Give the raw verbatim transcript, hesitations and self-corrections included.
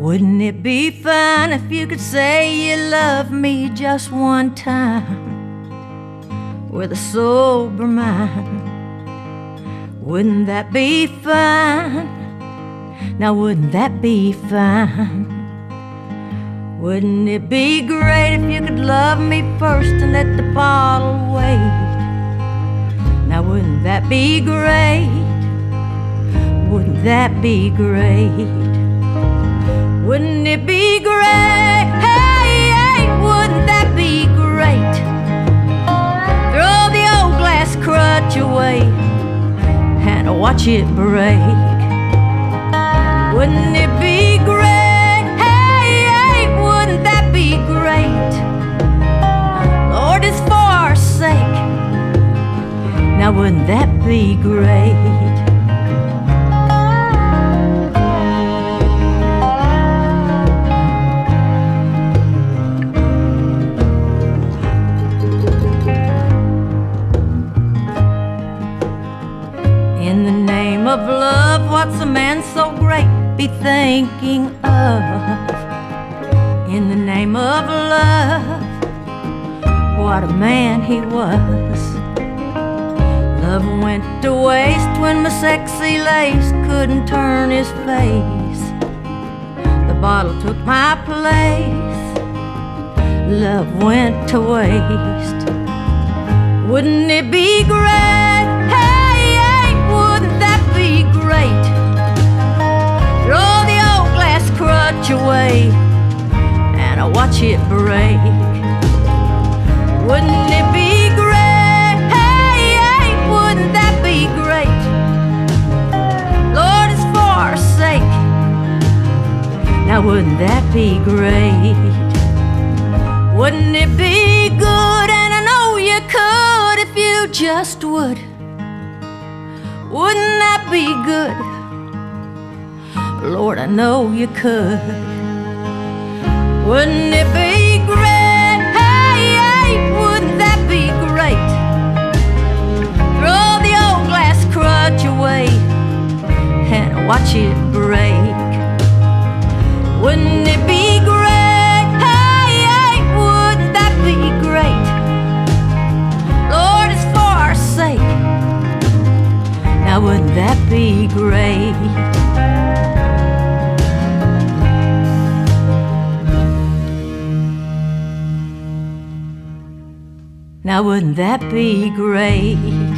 Wouldn't it be fine if you could say you love me just one time with a sober mind? Wouldn't that be fine? Now wouldn't that be fine? Wouldn't it be great if you could love me first and let the bottle wait? Now wouldn't that be great? Wouldn't that be great? Wouldn't it be great? Hey, hey, wouldn't that be great? Throw the old glass crutch away and watch it break. Wouldn't it be great? Hey, hey, wouldn't that be great? Lord, it's for our sake. Now wouldn't that be great? In the name of love, what's a man so great be thinking of? In the name of love, what a man he was. Love went to waste when my sexy lace couldn't turn his face. The bottle took my place. Love went to waste. Wouldn't it be great? Away and I watch it break. Wouldn't it be great? Hey, hey, wouldn't that be great? Lord, it's for our sake. Now wouldn't that be great? Wouldn't it be good? And I know you could if you just would. Wouldn't that be good? Lord, I know you could. Wouldn't it be great? Hey, hey, wouldn't that be great? Throw the old glass crutch away and watch it break. Wouldn't it be great? Hey, hey, wouldn't that be great? Lord, it's for our sake. Now wouldn't that be great? Now wouldn't that be great?